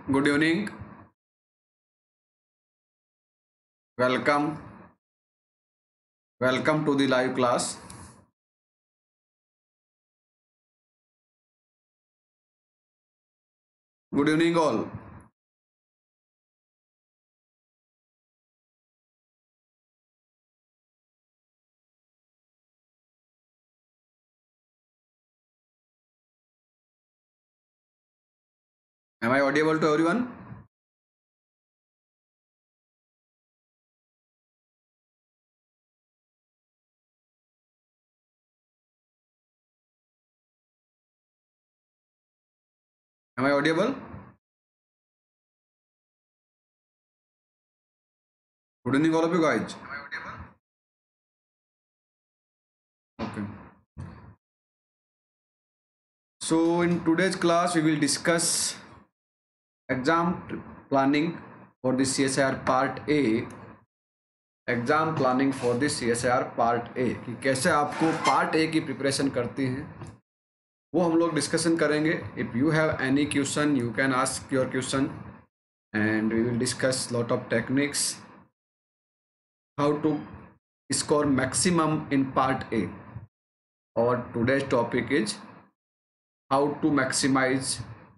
Good evening. Welcome. Welcome to the live class. Good evening, all. Am I audible to everyone? Am I audible? Good evening, all of you guys. Okay. So, in today's class, we will discuss planning for the CSIR Part A. Exam planning for the CSIR part A कि कैसे आपको part A की preparation करती हैं वो हम लोग discussion करेंगे. If you have any question you can ask your question and we will discuss lot of techniques how to score maximum in part A. Our today's topic is how to maximize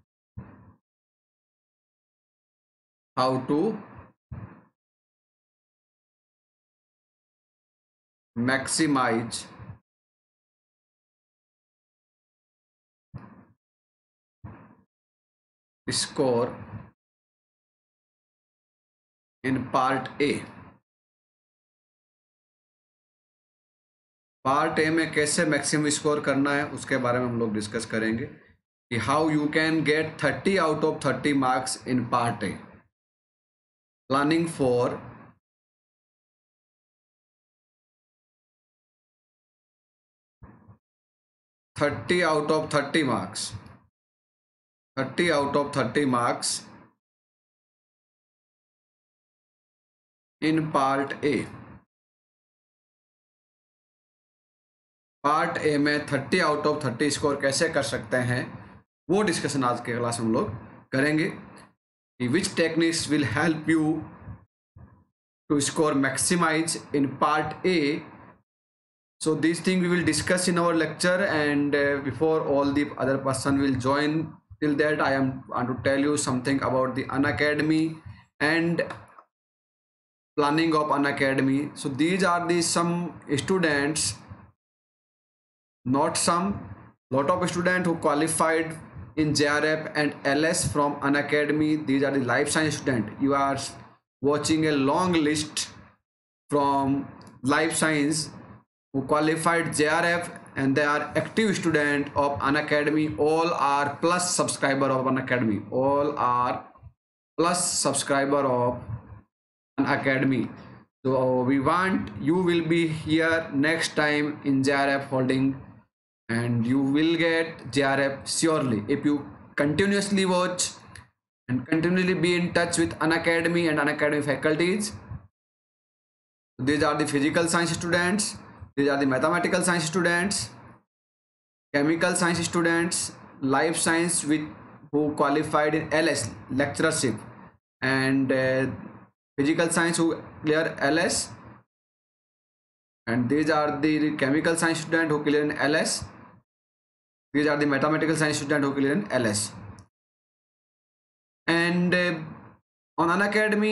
score in part A. Part A में कैसे maximum score करना है उसके बारे में हम लोग discuss करेंगे कि how you can get 30 out of 30 marks in part A. Planning for 30 out of 30 marks. 30 out of 30 marks in part A. Part A में 30 आउट ऑफ 30 स्कोर कैसे कर सकते हैं वो डिस्कशन आज के क्लास हम लोग करेंगे कि which techniques will help you to score maximize in part A. So this thing we will discuss in our lecture, and before all the other person will join, till that I am want to tell you something about the Unacademy and planning of Unacademy. So these are the some students, not some, lot of students who qualified in JRF and LS from Unacademy. These are the life science student. You are watching a long list from life science who qualified JRF and they are active student of Unacademy. All are plus subscriber of Unacademy. All are plus subscriber of Unacademy. So we want you will be here next time in JRF holding, and you will get JRF surely if you continuously watch and continually be in touch with Unacademy and Unacademy faculties. These are the physical science students. These are the mathematical science students, chemical science students, life science with who qualified in LS lecturership, and physical science who clear LS, and these are the chemical science student who clear in LS. These are the mathematical science student who clear in LS. And on Unacademy,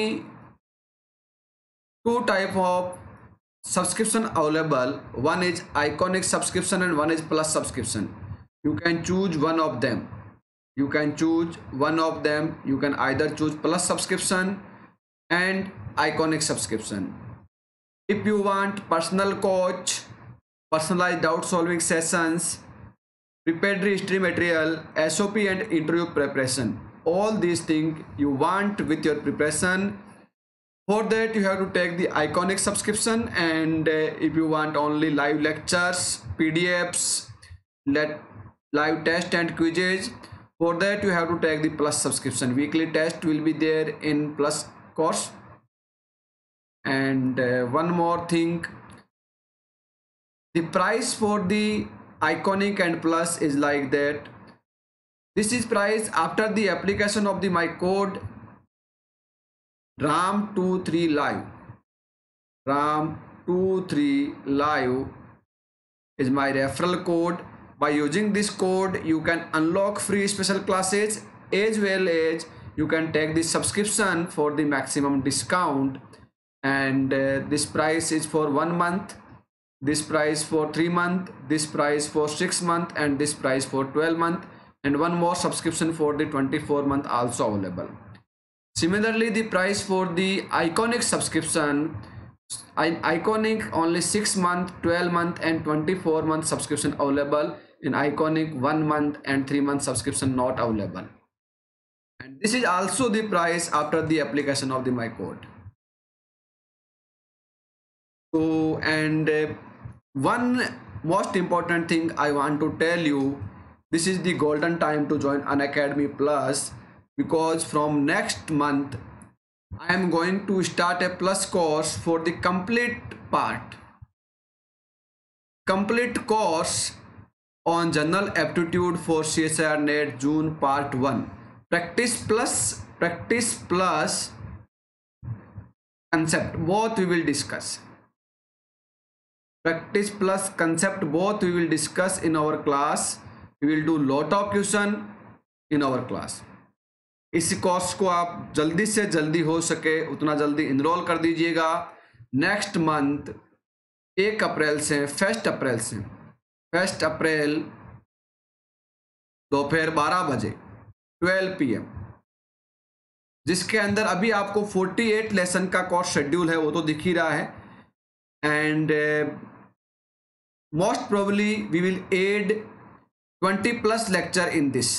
two type of subscription available. One is iconic subscription and one is plus subscription. You can choose one of them. You can choose one of them. You can either choose plus subscription and iconic subscription. If you want personal coach, personalized doubt solving sessions, prepared history material, SOP and interview preparation, all these things you want with your preparation. For that you have to take the iconic subscription, and if you want only live lectures, PDFs, live test and quizzes, for that you have to take the plus subscription. Weekly test will be there in plus course. And one more thing, the price for the iconic and plus is like that. This is price after the application of the my code RAM23 live. RAM23 live is my referral code. By using this code, you can unlock free special classes as well as you can take the subscription for the maximum discount. And this price is for 1 month, this price for 3 months, this price for 6 months, and this price for 12 months, and one more subscription for the 24 month also available. Similarly, the price for the iconic subscription, iconic only 6 month, 12 month, and 24 month subscription available. In iconic 1 month and 3 month subscription not available. And this is also the price after the application of the my code. So, and one most important thing I want to tell you, this is the golden time to join Unacademy Plus, because from next month I am going to start a plus course for the complete course on general aptitude for CSIR NET June part 1. Practice plus concept, both we will discuss. Practice plus concept both we will discuss in our class. We will do lot of question in our class. इस course को आप जल्दी से जल्दी हो सके उतना जल्दी इनरोल कर दीजिएगा. नेक्स्ट मंथ 1 अप्रैल से 1 अप्रैल दोपहर 12 बजे 12 PM, जिसके अंदर अभी आपको 48 लेसन का कोर्स शेड्यूल है वो तो दिख ही रहा है. And most probably we will add 20+ lecture in this.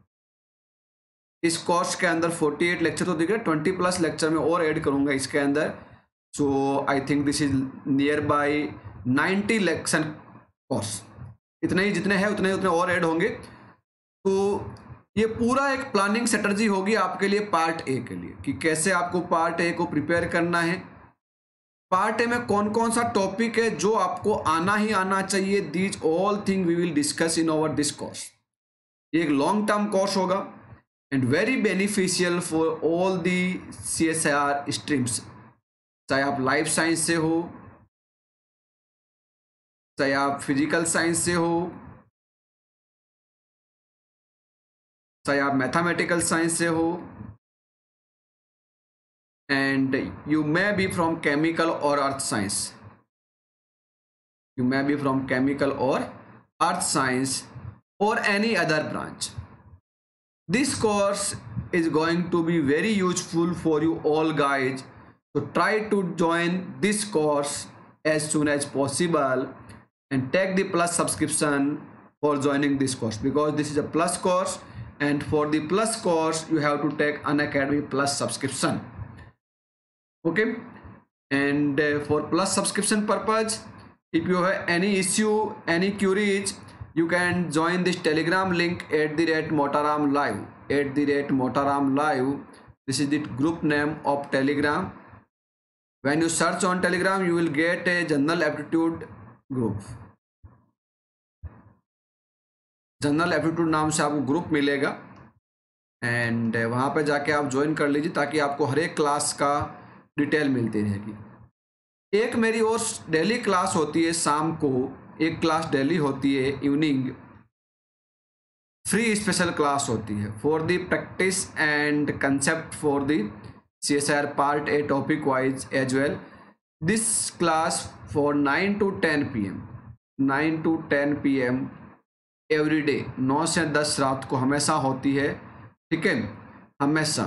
इस कोर्स के अंदर 48 लेक्चर तो दिख रहे, 20+ लेक्चर में और ऐड करूंगा इसके अंदर. So I think this is near by 90 lecture course. इतने ही जितने हैं उतने और ऐड होंगे. तो ये पूरा एक प्लानिंग स्ट्रेटजी होगी आपके लिए पार्ट ए के लिए कि कैसे आपको पार्ट ए को प्रिपेयर करना है. पार्ट ए में कौन कौन सा टॉपिक है जो आपको आना ही आना चाहिए. These all thing we will discuss in over this course. ये एक लॉन्ग टर्म कोर्स होगा and very beneficial for all the CSIR streams. चाहे आप लाइफ साइंस से हो, चाहे आप फिजिकल साइंस से हो, चाहे आप मैथमेटिकल साइंस से हो, and you may be from chemical or earth science. You may be from chemical or earth science or any other branch. This course is going to be very useful for you all guys. So try to join this course as soon as possible and take the plus subscription for joining this course, because this is a plus course, and for the plus course you have to take Unacademy Plus subscription. Okay, and for plus subscription purpose, if you have any issue, any queries, you can join this Telegram link @Motaram Live. @Motaram Live, this is the group name of Telegram. When you search on Telegram, you will get a general aptitude group. General aptitude नाम से आपको group मिलेगा and वहाँ पे जाके आप join कर लीजिए ताकि आपको हर एक क्लास का डिटेल मिलती रहेगी. एक मेरी और डेली क्लास होती है शाम को, एक क्लास डेली होती है इवनिंग, फ्री स्पेशल क्लास होती है for the practice and concept for the CSIR part A topic wise as well. This class for 9 to 10 PM, 9 to 10 PM every day, 9 से 10 रात को हमेशा होती है. ठीक है, हमेशा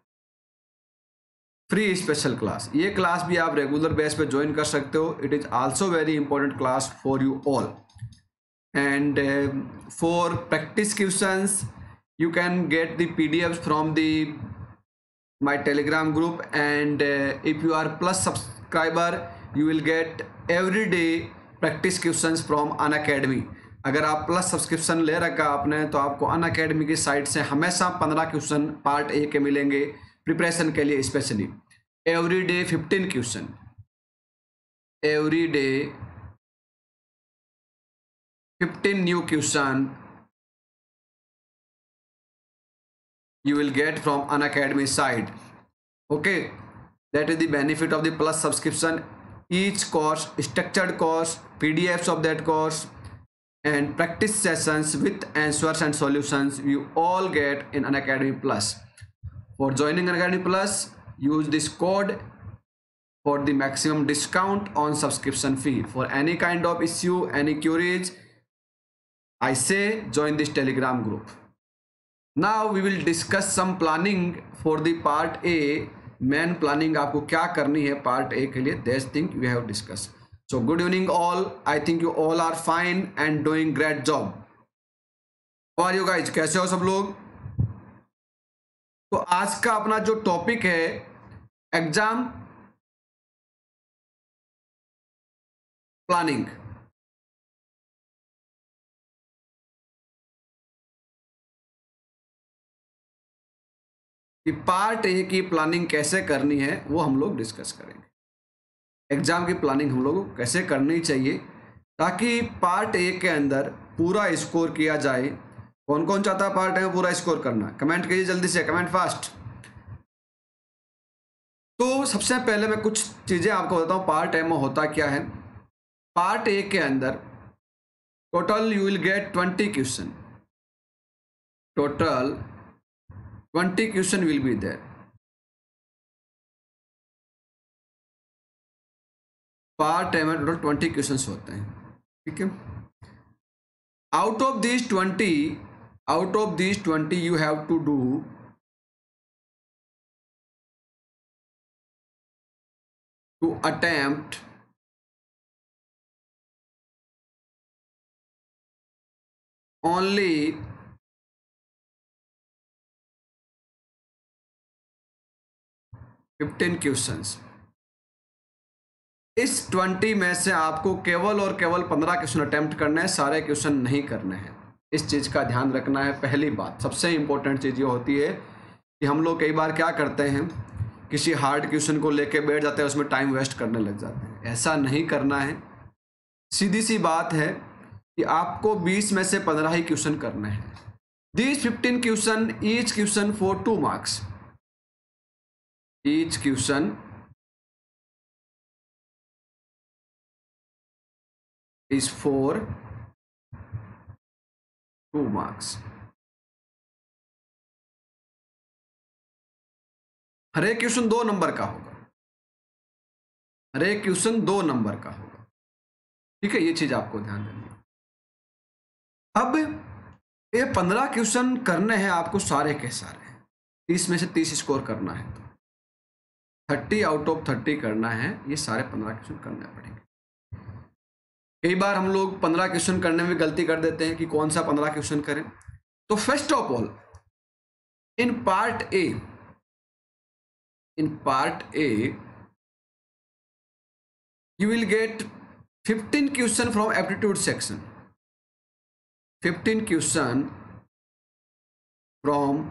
फ्री स्पेशल क्लास. ये क्लास भी आप रेगुलर बेस पे ज्वाइन कर सकते हो. It is also very important class for you all. And for practice questions you can get the PDFs from the my Telegram group, and if you are plus subscriber you will get every day practice questions from Unacademy. अगर आप plus subscription ले रखा आपने तो आपको Unacademy की site से हमेशा 15 क्वेश्चन पार्ट ए के मिलेंगे प्रिपरेशन के लिए. Specially every day 15 question, every day 15 new question you will get from Unacademy side. Okay, that is the benefit of the plus subscription. Each course, structured course, PDFs of that course, and practice sessions with answers and solutions you all get in Unacademy Plus. For joining Unacademy Plus, use this code for the maximum discount on subscription fee. For any kind of issue, any queries, I say join this Telegram group. Now we will discuss some planning for the part A. Main planning आपको क्या करनी है part A के लिए, this thing we have discussed. So good evening all. I think you all are fine and doing great job. How are you guys? कैसे हो सब लोग? तो आज का अपना जो टॉपिक है एग्जाम प्लानिंग. कि पार्ट ए की प्लानिंग कैसे करनी है वो हम लोग डिस्कस करेंगे. एग्जाम की प्लानिंग हम लोगों को कैसे करनी चाहिए ताकि पार्ट ए के अंदर पूरा स्कोर किया जाए. कौन कौन चाहता है पार्ट ए में पूरा स्कोर करना? कमेंट कीजिए जल्दी से, कमेंट फास्ट. तो सबसे पहले मैं कुछ चीज़ें आपको बताता हूँ पार्ट ए में होता क्या है. पार्ट ए के अंदर total you will get 20 question. Total 20 question will be there. Part A में टोटल 20 क्वेश्चन होते हैं. ठीक है. Out of these 20 you have to do to attempt only 15 questions. इस 20 में से आपको केवल और केवल 15 क्वेश्चन अटेम्प्ट करने हैं, सारे क्वेश्चन नहीं करने हैं. इस चीज़ का ध्यान रखना है. पहली बात, सबसे इंपॉर्टेंट चीज़ ये होती है कि हम लोग कई बार क्या करते हैं, किसी हार्ड क्वेश्चन को लेके बैठ जाते हैं, उसमें टाइम वेस्ट करने लग जाते हैं. ऐसा नहीं करना है. सीधी सी बात है कि आपको 20 में से 15 ही क्वेश्चन करने हैं. These 15 question, each question for 2 marks. Each question is for 2 marks. हर एक क्वेश्चन 2 नंबर का होगा. हर एक क्वेश्चन 2 नंबर का होगा. ठीक है, ये चीज आपको ध्यान देनी है. अब ये 15 क्वेश्चन करने हैं आपको सारे के सारे. 30 में से 30 स्कोर करना है तो 30 आउट ऑफ 30 करना है. ये सारे 15 क्वेश्चन करने पड़ेंगे. कई बार हम लोग 15 क्वेश्चन करने में गलती कर देते हैं कि कौन सा 15 क्वेश्चन करें. तो first of all in part A you will get 15 question from aptitude section. 15 question from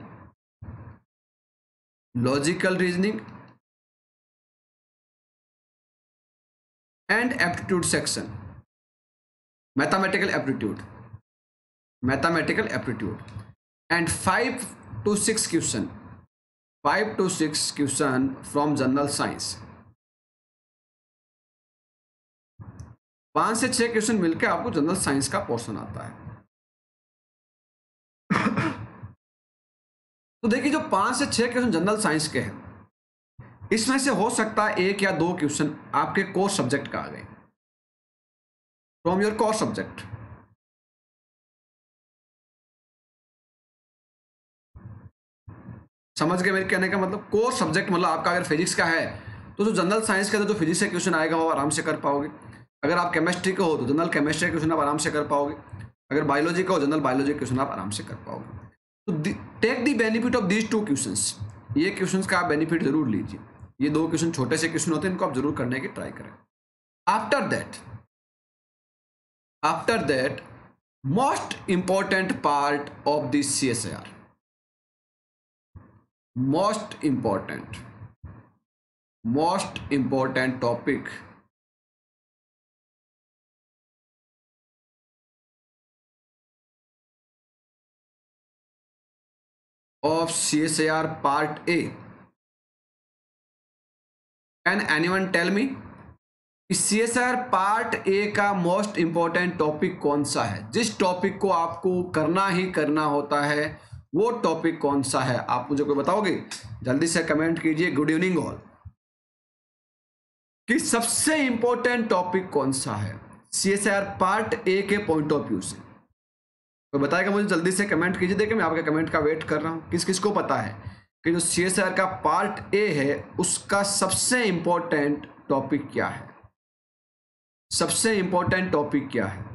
logical reasoning and aptitude section. Mathematical aptitude and 5 to 6 question from general science. 5 से 6 क्वेश्चन मिलकर आपको जनरल साइंस का portion आता है. तो देखिए जो 5 से 6 क्वेश्चन जनरल साइंस के हैं, इसमें से हो सकता है 1 या 2 क्वेश्चन आपके कोर सब्जेक्ट का आ गए, फ्रॉम योर कोर सब्जेक्ट. समझ गए मेरे कहने का मतलब? कोर सब्जेक्ट मतलब आपका अगर फिजिक्स का है तो जो जनरल साइंस का जो फिजिक्स का क्वेश्चन आएगा वो आराम से कर पाओगे. अगर आप केमिस्ट्री के हो तो जनरल केमिस्ट्री क्वेश्चन आप आराम से कर पाओगे. अगर बायोलॉजी का हो जनरल बायोलॉजी क्वेश्चन आप आराम से कर पाओगे. तो take the benefit of these 2 questions. ये क्वेश्चंस का आप बेनिफिट जरूर लीजिए. ये 2 क्वेश्चन छोटे से क्वेश्चन होते हैं, इनको आप जरूर करने की ट्राई करें. After that most important part of this CSIR, most important topic of CSIR Part A? Can anyone tell me कि CSIR Part A का मोस्ट इंपॉर्टेंट टॉपिक कौन सा है? जिस टॉपिक को आपको करना ही करना होता है वो टॉपिक कौन सा है? आप मुझे कोई बताओगे? जल्दी से कमेंट कीजिए। Good evening all. कि सबसे इंपॉर्टेंट टॉपिक कौन सा है CSIR पार्ट ए के पॉइंट ऑफ व्यू से? तो बताएगा मुझे, जल्दी से कमेंट कीजिए। देखिए मैं आपके कमेंट का वेट कर रहा हूं। किस किस को पता है कि जो CSIR का पार्ट ए है उसका सबसे इंपॉर्टेंट टॉपिक क्या है? सबसे इंपॉर्टेंट टॉपिक क्या है?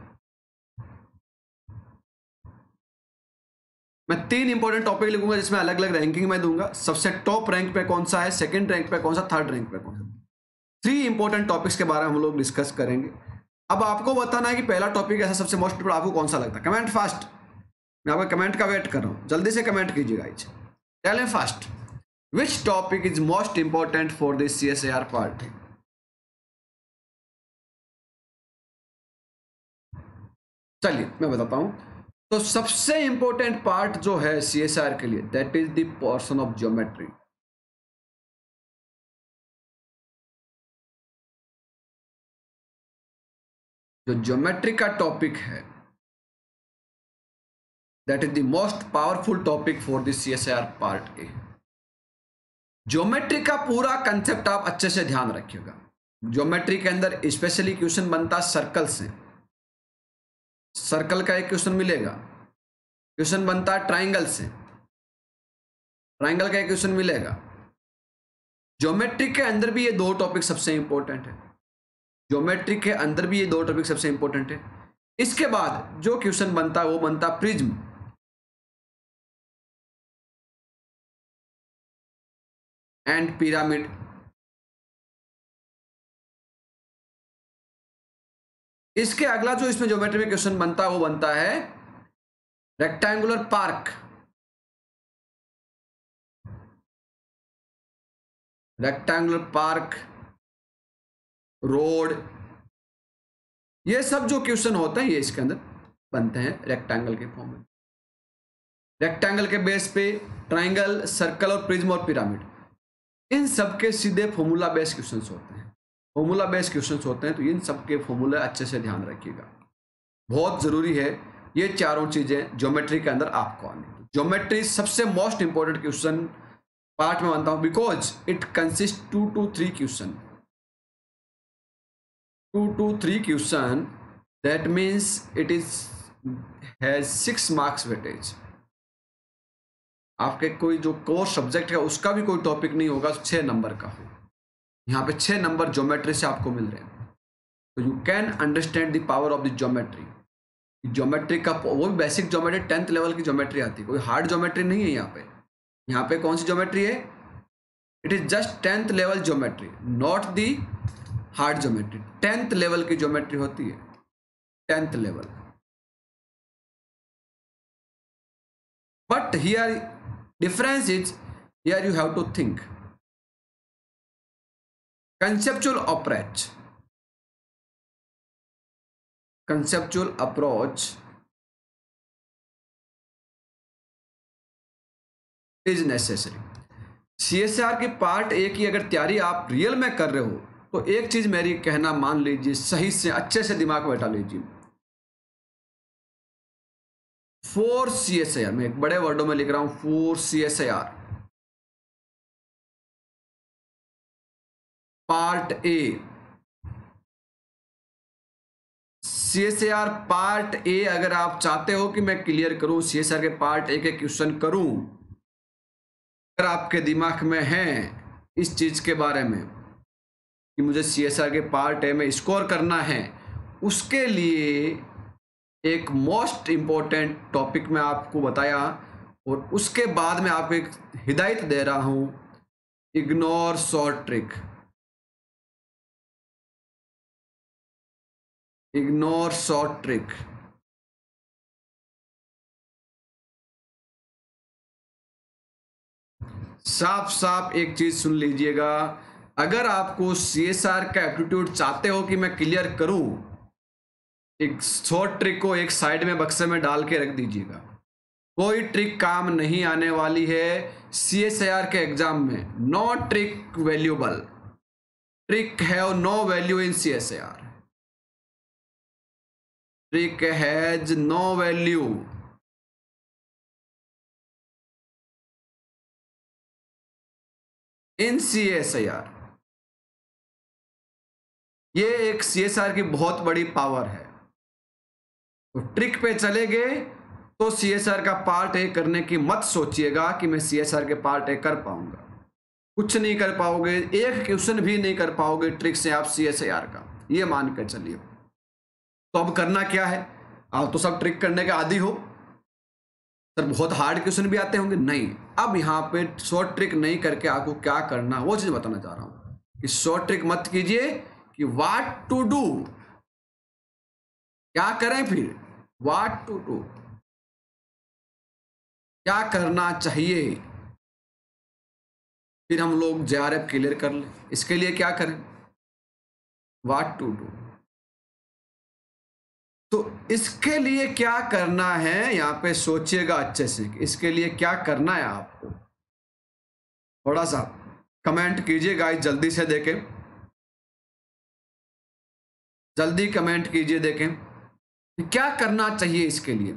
मैं 3 इंपॉर्टेंट टॉपिक लिखूंगा जिसमें अलग अलग रैंकिंग में दूंगा। सबसे टॉप रैंक पे कौन सा है, सेकंड रैंक पे कौन सा, थर्ड रैंक पे कौन सा। 3 इंपॉर्टेंट टॉपिक्स के बारे में हम लोग डिस्कस करेंगे। अब आपको बताना है कि पहला टॉपिक ऐसा सबसे मोस्ट इंपॉर्टेंट आपको कौन सा लगता है। कमेंट फास्ट, मैं आपका कमेंट का वेट कर रहा हूं। जल्दी से कमेंट कीजिएगा। Tell me fast which topic is most important for this CSIR part. चलिए मैं बताता हूं। तो सबसे इंपॉर्टेंट पार्ट जो है CSIR के लिए that is the portion of geometry. जो ज्योमेट्री का टॉपिक है that is the most powerful topic for this CSIR part A. Geometry का पूरा कंसेप्ट आप अच्छे से ध्यान रखिएगा। ज्योमेट्री के अंदर स्पेशली क्वेश्चन बनता सर्कल से। सर्कल का एक क्वेश्चन मिलेगा। क्वेश्चन बनता है ट्राइंगल से। ट्राइंगल का एक क्वेश्चन मिलेगा। ज्योमेट्री के अंदर भी ये 2 टॉपिक सबसे इंपॉर्टेंट है। ज्योमेट्री के अंदर भी ये 2 टॉपिक सबसे इंपॉर्टेंट है। इसके बाद जो क्वेश्चन बनता है वो बनता प्रिज्म एंड पिरामिड। इसके अगला जो इसमें ज्योमेट्री में क्वेश्चन बनता है वो बनता है rectangular park. Rectangular park, road, ये सब जो क्वेश्चन होते हैं ये इसके अंदर बनते हैं रेक्टेंगल के फॉर्म में। रेक्टेंगल के बेस पे ट्राइंगल, सर्कल और प्रिज्म और पिरामिड, इन सब के सीधे फॉर्मूला बेस्ड क्वेश्चंस होते हैं। फॉर्मूला बेस्ड क्वेश्चंस होते हैं तो इन सब के फॉर्मूले अच्छे से ध्यान रखिएगा। बहुत जरूरी है ये चारों चीजें ज्योमेट्री के अंदर आपको आनी। ज्योमेट्री सबसे मोस्ट इंपॉर्टेंट क्वेश्चन पार्ट में मानता हूं because it consist 2 to 3 question. 2 to 3 question, that means it is has 6 marks weightage. आपके कोई जो कोर सब्जेक्ट है उसका भी कोई टॉपिक नहीं होगा 6 नंबर का हो। यहाँ पे 6 नंबर ज्योमेट्री से आपको मिल रहे हैं। तो you can understand the power of the geometry. Geometry का वो भी बेसिक ज्योमेट्री 10th लेवल की ज्योमेट्री आती है, कोई हार्ड ज्योमेट्री नहीं है यहाँ पे। यहाँ पे कौन सी ज्योमेट्री है? It is just 10th level geometry, not the hard geometry. 10th level की ज्योमेट्री होती है, 10th level. But here difference is, here you have to think conceptual approach। conceptual approach is necessary। CSIR की part A की अगर तैयारी आप real में कर रहे हो तो एक चीज मेरी कहना मान लीजिए, सही से अच्छे से दिमाग में बैठा लीजिए। 4 CSIR, मैं एक बड़े वर्डों में लिख रहा हूं 4 CSIR part A. CSIR part A अगर आप चाहते हो कि मैं क्लियर करूं, CSIR के पार्ट ए के क्वेश्चन करूं, अगर आपके दिमाग में है इस चीज के बारे में कि मुझे CSIR के पार्ट ए में स्कोर करना है, उसके लिए एक मोस्ट इंपॉर्टेंट टॉपिक मैं आपको बताया और उसके बाद में आपको एक हिदायत दे रहा हूं, ignore short trick. Ignore short trick. साफ साफ एक चीज सुन लीजिएगा, अगर आपको CSIR का एप्टीट्यूड चाहते हो कि मैं क्लियर करूं, एक शॉर्ट ट्रिक को एक साइड में बक्से में डाल के रख दीजिएगा कोई ट्रिक काम नहीं आने वाली है CSIR के एग्जाम में। No trick valuable, trick have no value in CSIR, trick has no value in CSIR। ये एक CSIR की बहुत बड़ी पावर है। तो ट्रिक पे चले गए तो CSIR का पार्ट ए करने की मत सोचिएगा कि मैं CSIR के पार्ट ए कर पाऊंगा, कुछ नहीं कर पाओगे, एक क्वेश्चन भी नहीं कर पाओगे ट्रिक से आप CSIR का, ये मान कर चलिए। तो अब करना क्या है? आप तो सब ट्रिक करने के आदी हो, सर बहुत हार्ड क्वेश्चन भी आते होंगे, नहीं। अब यहाँ पे शॉर्ट ट्रिक नहीं करके आपको क्या करना वो चीज बताना चाह रहा हूं कि शॉर्ट ट्रिक मत कीजिए कि व्हाट टू डू, क्या करें फिर, व्हाट टू डू, क्या करना चाहिए, फिर हम लोग JRF क्लियर कर लें। इसके लिए क्या करें, व्हाट टू डू। तो इसके लिए क्या करना है यहाँ पे सोचिएगा अच्छे से, इसके लिए क्या करना है आपको। थोड़ा सा कमेंट कीजिए गाइस, जल्दी से देखें, जल्दी कमेंट कीजिए, देखें क्या करना चाहिए इसके लिए,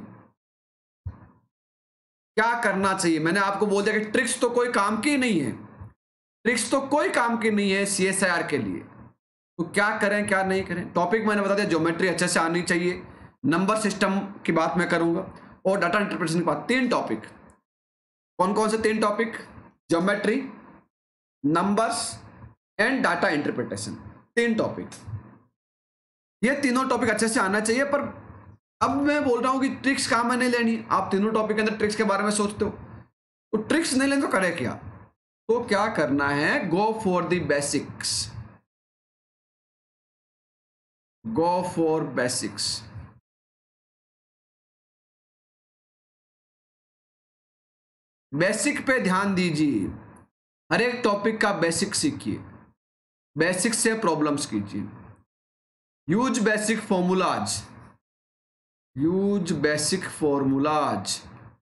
क्या करना चाहिए। मैंने आपको बोल दिया कि ट्रिक्स तो कोई काम की नहीं है, ट्रिक्स तो कोई काम की नहीं है CSIR के लिए। तो क्या करें क्या नहीं करें। टॉपिक मैंने बता दिया, ज्योमेट्री अच्छे से आनी चाहिए, नंबर सिस्टम की बात मैं करूंगा, और डाटा इंटरप्रिटेशन की बात। 3 टॉपिक, कौन कौन से 3 topic? Geometry, numbers and data interpretation, 3 topic. ये तीनों टॉपिक अच्छे से आना चाहिए। पर अब मैं बोल रहा हूं कि ट्रिक्स काम में नहीं लेनी। आप तीनों टॉपिक के अंदर ट्रिक्स के बारे में सोचते हो, तो ट्रिक्स नहीं लेने तो करे क्या? तो क्या करना है, go for the basics, go for basics. Basic पे ध्यान दीजिए, हर एक टॉपिक का बेसिक सीखिए, बेसिक से प्रॉब्लम्स कीजिए, use basic formulas, use basic formulas,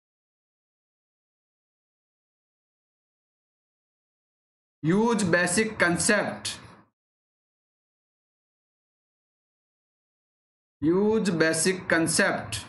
use basic concept, use basic concept.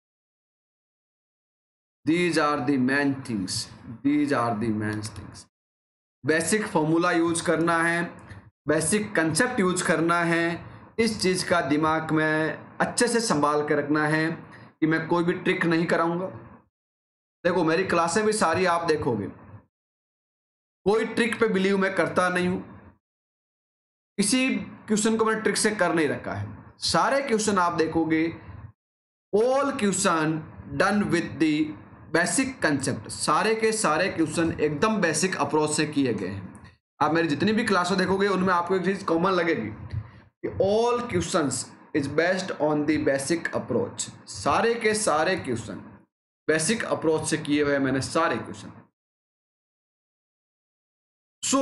These are the main things, these are the main things। Basic formula use करना है, बेसिक कंसेप्ट यूज करना है। इस चीज का दिमाग में अच्छे से संभाल के रखना है कि मैं कोई भी ट्रिक नहीं कराऊंगा। देखो मेरी क्लासें भी सारी आप देखोगे, कोई ट्रिक पे बिलीव मैं करता नहीं हूं, किसी क्वेश्चन को मैंने ट्रिक से कर नहीं रखा है। सारे क्वेश्चन आप देखोगे, all question done with the basic concept, सारे के सारे क्वेश्चन एकदम बेसिक अप्रोच से किए गए हैं। आप मेरी जितनी भी क्लासें देखोगे उनमें आपको एक चीज कॉमन लगेगी कि all questions is based on the basic approach. सारे के सारे क्वेश्चन बेसिक अप्रोच से किए हुए मैंने सारे question. So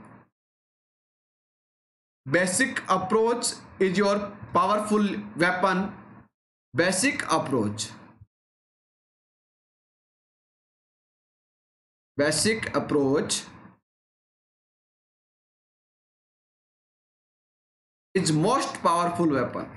basic approach is your powerful weapon. Basic approach, basic approach is most powerful weapon।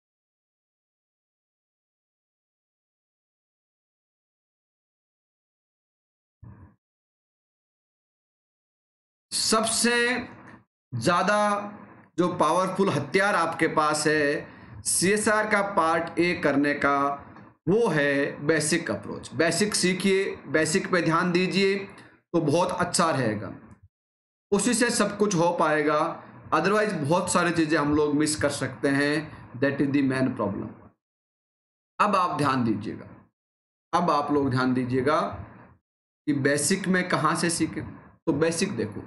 सबसे ज्यादा जो पावरफुल हथियार आपके पास है CSIR का पार्ट ए करने का, वो है बेसिक अप्रोच। बेसिक सीखिए, बेसिक पे ध्यान दीजिए तो बहुत अच्छा रहेगा, उसी से सब कुछ हो पाएगा। अदरवाइज बहुत सारी चीजें हम लोग मिस कर सकते हैं, that is the main problem. अब आप ध्यान दीजिएगा, अब आप लोग ध्यान दीजिएगा कि बेसिक में कहाँ से सीखें। तो बेसिक देखो,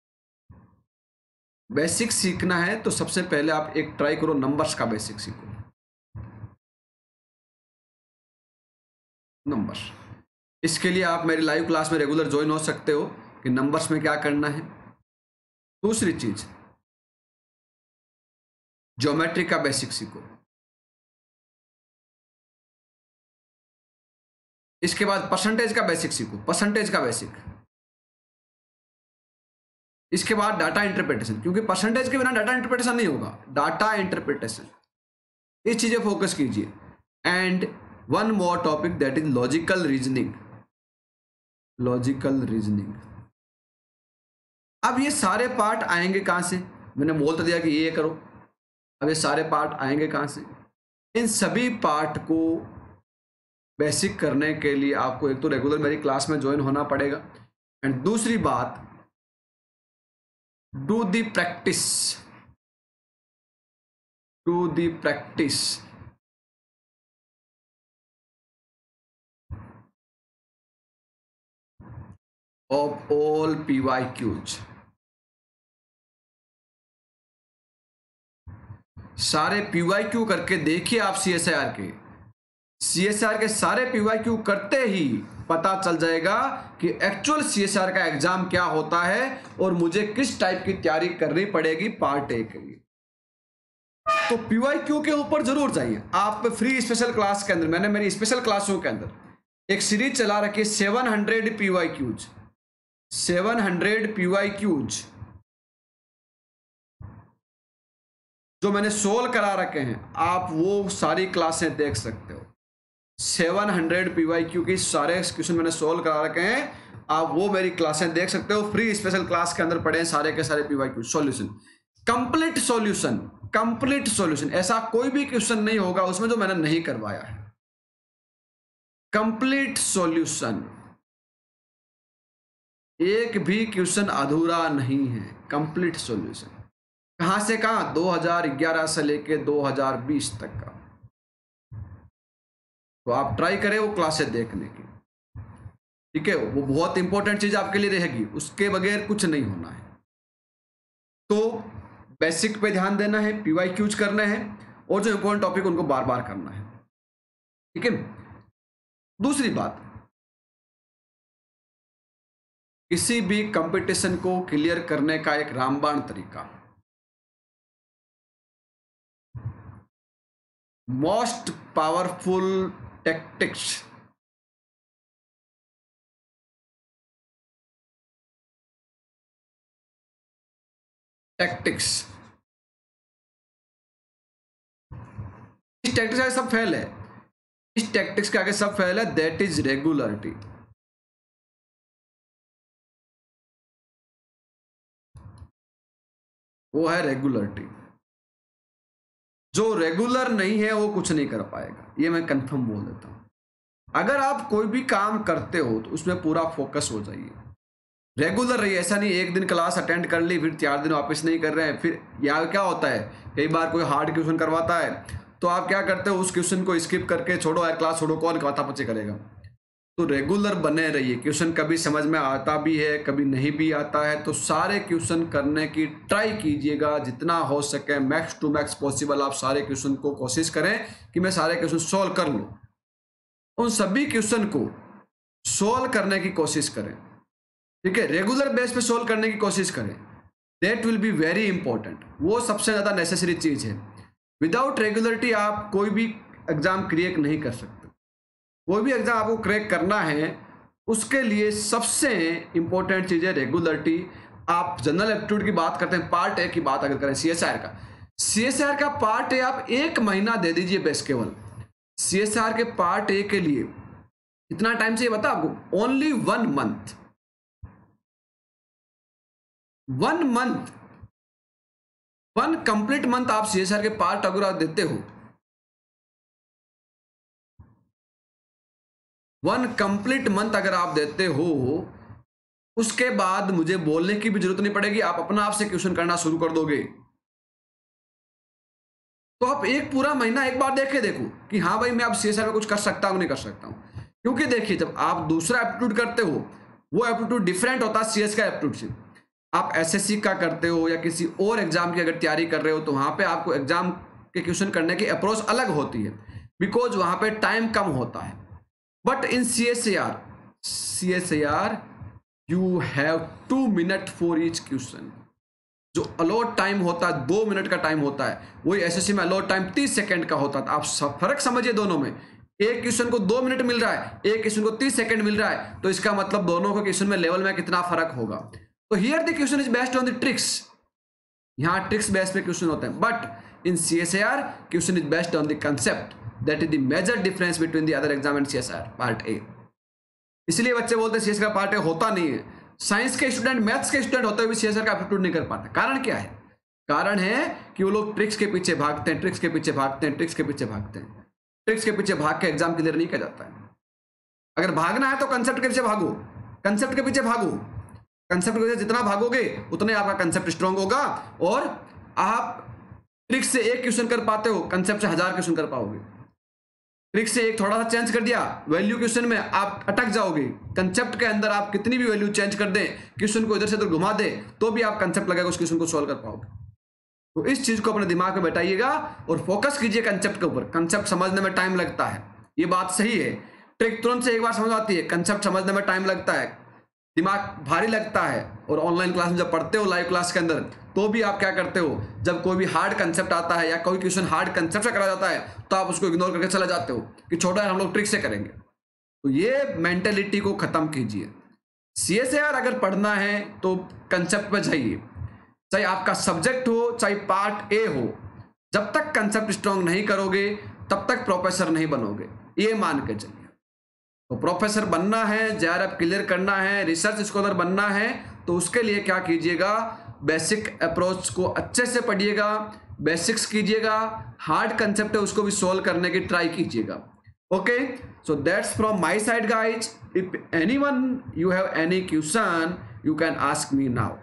बेसिक सीखना है तो सबसे पहले आप एक ट्राई करो, नंबर्स का बेसिक सीखो। नंबर, इसके लिए आप मेरी लाइव क्लास में रेगुलर ज्वाइन हो सकते हो कि नंबर्स में क्या करना है। दूसरी चीज, ज्योमेट्री का बेसिक सीखो। इसके बाद परसेंटेज का बेसिक सीखो, परसेंटेज का बेसिक। इसके बाद डाटा इंटरप्रिटेशन, क्योंकि परसेंटेज के बिना डाटा इंटरप्रिटेशन नहीं होगा, डाटा इंटरप्रिटेशन, इस चीजें फोकस कीजिए। And one more topic that is logical reasoning, logical reasoning. अब ये सारे पार्ट आएंगे कहां से? मैंने बोल तो दिया कि ये करो। अब ये सारे पार्ट आएंगे कहां से? इन सभी पार्ट को बेसिक करने के लिए आपको एक तो रेगुलर मेरी क्लास में ज्वाइन होना पड़ेगा, एंड दूसरी बात, do the practice, do the practice. Of all PYQs, सारे PYQ करके देखिए आप। CSIR के सारे PYQ करते ही पता चल जाएगा कि एक्चुअल CSIR का एग्जाम क्या होता है और मुझे किस टाइप की तैयारी करनी पड़ेगी पार्ट ए के लिए। तो PYQ के ऊपर जरूर जाइए आप। फ्री स्पेशल क्लास के अंदर मैंने मेरी स्पेशल क्लासों के अंदर एक सीरीज चला रखी है 700 PYQs, 700 PYQs जो मैंने सोल्व करा रखे हैं, आप वो सारी क्लासें देख सकते हो। 700 PYQ की सारे क्वेश्चन मैंने सोल्व करा रखे हैं, आप वो मेरी क्लासें देख सकते हो। फ्री स्पेशल क्लास के अंदर पढ़े हैं सारे के सारे PYQ solution, complete solution, complete solution. ऐसा कोई भी क्वेश्चन नहीं होगा उसमें जो मैंने नहीं करवाया है। कंप्लीट सॉल्यूशन, एक भी क्वेश्चन अधूरा नहीं है। कंप्लीट सॉल्यूशन कहां से कहां? 2011 से लेके 2020 तक का। तो आप ट्राई करें वो क्लासेस देखने की, ठीक है? वो बहुत इंपॉर्टेंट चीज आपके लिए रहेगी, उसके बगैर कुछ नहीं होना है। तो बेसिक पे ध्यान देना है, PYQs करना है, और जो इंपॉर्टेंट टॉपिक उनको बार बार करना है, ठीक है? दूसरी बात, किसी भी कंपटीशन को क्लियर करने का एक रामबाण तरीका, मोस्ट पावरफुल टैक्टिक्स, टैक्टिक्स, इस टैक्टिक्स का सब फेल है, इस टैक्टिक्स के आगे सब फेल है, दैट इज रेगुलरिटी। वो है रेगुलरिटी। जो रेगुलर नहीं है वो कुछ नहीं कर पाएगा, ये मैं कंफर्म बोल देता हूं। अगर आप कोई भी काम करते हो तो उसमें पूरा फोकस हो जाइए, रेगुलर रहिए। ऐसा नहीं एक दिन क्लास अटेंड कर ली फिर 4 दिन वापस नहीं कर रहे हैं। फिर यहाँ क्या होता है, कई बार कोई हार्ड क्वेश्चन करवाता है तो आप क्या करते हो, उस क्वेश्चन को स्किप करके छोड़ो यार, क्लास छोड़ो, कौन माथा पच्ची करेगा। तो रेगुलर बने रहिए। क्वेश्चन कभी समझ में आता भी है, कभी नहीं भी आता है, तो सारे क्वेश्चन करने की ट्राई कीजिएगा जितना हो सके, मैक्स टू मैक्स पॉसिबल। आप सारे क्वेश्चन को कोशिश करें कि मैं सारे क्वेश्चन सोल्व कर लूँ। उन सभी क्वेश्चन को सोल्व करने की कोशिश करें, ठीक है? रेगुलर बेस पे सोल्व करने की कोशिश करें, that will be very important. वो सबसे ज़्यादा नेसेसरी चीज़ है। विदाउट रेगुलरिटी आप कोई भी एग्जाम क्रैक नहीं कर सकते। कोई भी एग्जाम आपको क्रैक करना है उसके लिए सबसे इंपॉर्टेंट चीज़ है रेगुलरिटी। आप जनरल एप्टीट्यूड की बात करते हैं, पार्ट ए की बात अगर करें, CSIR का पार्ट ए आप 1 महीना दे दीजिए बेस। केवल CSIR के पार्ट ए के लिए कितना टाइम चाहिए बता आपको? Only 1 month, 1 month, 1 complete month आप CSIR के पार्ट अगर आप देते हो, 1 कंप्लीट मंथ अगर आप देते हो, उसके बाद मुझे बोलने की भी जरूरत नहीं पड़ेगी, आप अपना आप से क्वेश्चन करना शुरू कर दोगे। तो आप एक पूरा महीना एक बार देखो कि हाँ भाई मैं अब CSIR में कुछ कर सकता हूँ नहीं कर सकता हूँ। क्योंकि देखिए जब आप दूसरा एप्टीट्यूड करते हो वो एप्टीट्यूड डिफरेंट होता है CS का एप्टीट्यूड से। आप SSC का करते हो या किसी और एग्जाम की अगर तैयारी कर रहे हो तो वहां पे आपको एग्जाम के क्वेश्चन करने की अप्रोच अलग होती है, बिकॉज वहां पे टाइम कम होता है। But in CSIR you have 2 minute for each question. जो अलॉट टाइम होता है 2 मिनट का टाइम होता है, वही SSC में अलॉट टाइम 30 सेकंड का होता है। आप फर्क समझिए दोनों में। एक क्वेश्चन को 2 मिनट मिल रहा है, एक क्वेश्चन को 30 सेकंड मिल रहा है, तो इसका मतलब दोनों के क्वेश्चन में लेवल में कितना फर्क होगा। तो here the question is based on the tricks, यहाँ ट्रिक्स बेस पे क्वेश्चन होते हैं, but in CSIR question is based on the concept, that is the major difference between the other exam and CSIR part A. इसलिए बच्चे बोलते हैं CSIR का part A होता नहीं है। साइंस के स्टूडेंट, मैथ्स के स्टूडेंट होते हुए CSIR का एप्टीट्यूड नहीं कर पाते। कारण क्या है? कारण है कि वो लोग ट्रिक्स के पीछे भागते हैं, ट्रिक्स के पीछे भागते हैं, ट्रिक्स के पीछे भागते हैं। ट्रिक्स के पीछे भाग के एग्जाम क्लियर नहीं किया जाता है। अगर भागना है तो कंसेप्ट के पीछे भागो, कंसेप्ट के पीछे भागो, कंसेप्ट के पीछे जितना भागोगे उतने आपका कंसेप्ट स्ट्रांग होगा, और आप ट्रिक्स से एक क्वेश्चन कर पाते हो, कंसेप्ट से 1000 क्वेश्चन कर पाओगे। ट्रिक से एक थोड़ा सा चेंज कर दिया वैल्यू क्वेश्चन में, आप अटक जाओगे। कंसेप्ट के अंदर आप कितनी भी वैल्यू चेंज कर दें, क्वेश्चन को इधर से उधर घुमा दे, तो भी आप कंसेप्ट लगाकर उस क्वेश्चन को सॉल्व कर पाओगे। तो इस चीज को अपने दिमाग में बैठाइएगा और फोकस कीजिए कंसेप्ट के ऊपर। कंसेप्ट समझने में टाइम लगता है, ये बात सही है। ट्रिक तुरंत से एक बार समझ आती है, कंसेप्ट समझने में टाइम लगता है, दिमाग भारी लगता है। और ऑनलाइन क्लास में जब पढ़ते हो लाइव क्लास के अंदर, तो भी आप क्या करते हो, जब कोई भी हार्ड कंसेप्ट आता है या कोई क्वेश्चन हार्ड कंसेप्ट से करा जाता है, तो आप उसको इग्नोर करके चले जाते हो कि छोड़ो यार हम लोग ट्रिक से करेंगे। तो ये मेंटेलिटी को खत्म कीजिए। CSIR अगर पढ़ना है तो कंसेप्ट पे जाइए, चाहे आपका सब्जेक्ट हो चाहे पार्ट ए हो। जब तक कंसेप्ट स्ट्रांग नहीं करोगे तब तक प्रोफेसर नहीं बनोगे, ये मान के चलिए। तो प्रोफेसर बनना है, JRF क्लियर करना है, रिसर्च स्कॉलर बनना है, तो उसके लिए क्या कीजिएगा, बेसिक अप्रोच को अच्छे से पढ़िएगा, बेसिक्स कीजिएगा, हार्ड कंसेप्ट है उसको भी सोल्व करने की ट्राई कीजिएगा। Okay, so that's from my side guys. If anyone you have any question you can ask me now.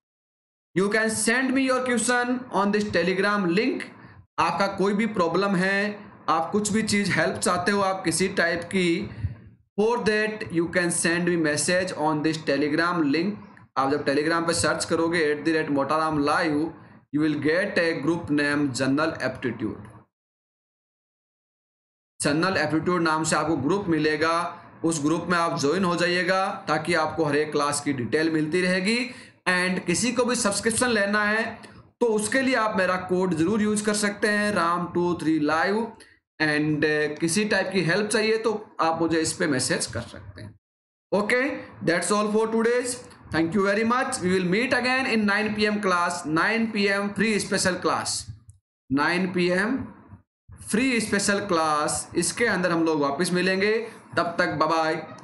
You can send me your question on this Telegram link. आपका कोई भी problem है, आप कुछ भी चीज हेल्प चाहते हो आप किसी टाइप की, for that you can send me message on this Telegram link. आप जब टेलीग्राम पे सर्च करोगे @motaram live, you will get a group name general aptitude. General aptitude नाम से आपको ग्रुप मिलेगा, उस ग्रुप में आप ज्वाइन हो जाइएगा ताकि आपको हर एक क्लास की डिटेल मिलती रहेगी। एंड किसी को भी सब्सक्रिप्शन लेना है तो उसके लिए आप मेरा कोड जरूर यूज कर सकते हैं, RAM23 live। एंड किसी टाइप की हेल्प चाहिए तो आप मुझे इस पे मैसेज कर सकते हैं। Okay, that's all for today's. Thank you very much. We will meet again in 9 PM class, 9 PM free special class, 9 PM free special class। इसके अंदर हम लोग वापस मिलेंगे, तब तक बाय बाय।